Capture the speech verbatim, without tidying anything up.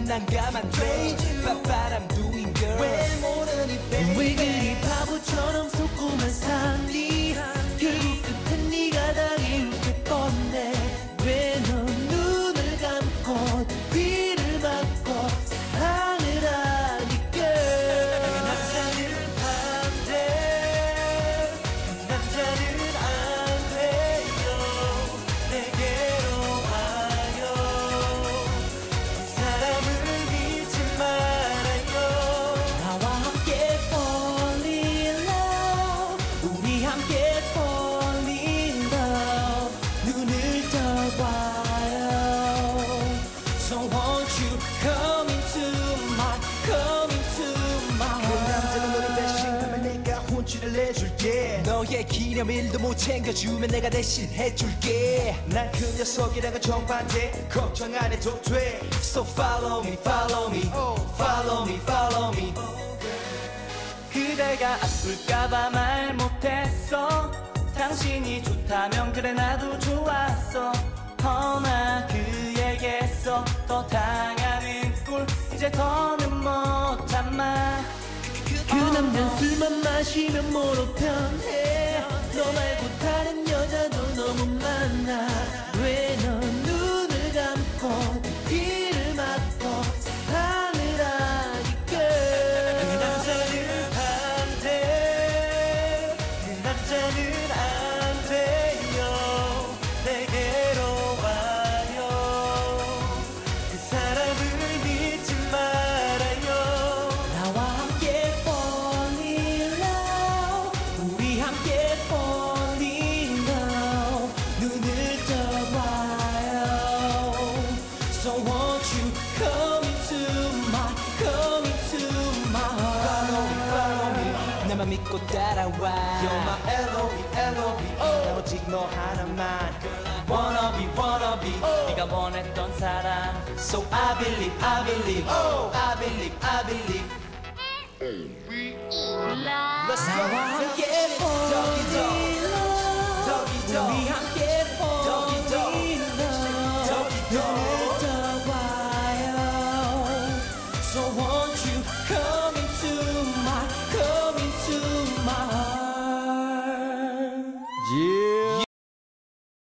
넌 난감한 crazy but I'm doing girl 왜 모르니 baby 왜 그리 바보처럼 속고만 사니 결국 끝엔 네가 다 이렇게 뻔해 왜 넌 눈을 감고 귀를 막고 사랑을 하니 girl 그 남자는 반대 그 남자는 안 돼요 내게로 와요 이 사람을 믿지 말아요 나와 함께 fall in love 우리 함께 fall in love 눈을 떠봐요 So won't you come into my come into my 그 남자는 너를 배신하면 내가 혼쭐을 내줄게 너의 기념일도 못 챙겨주면 내가 대신 해줄게 난 그 녀석이랑은 정반대 걱정 안 해도 돼 So follow me follow me follow me follow me 그대가 아플까봐 말 못했어 당신이 좋다면 그래 나도 좋았어 허나 그에게서 더 당하는 꼴 이제 더는 못 참아 그 남잔 술만 마시면 뭐로 편해 너 말고 다른 여자도 너무 많아 왜 넌 눈을 감고 귀를 막고 사랑을 하니 girl 그 남자는 반대 그 남자는 안 돼요 내게로 와요 그 사람을 믿지 말아요 나와 함께 fall in love 우리 함께 fall in love 눈을 떠봐요 So won't you come into my come into my Follow me follow me 나만 믿고 따라와 You're my L O V L O V 난 오직 너 하나만 Wanna be wanna be 네가 원했던 사람 So I believe I believe I believe I believe Let's go 나와 함께 fall in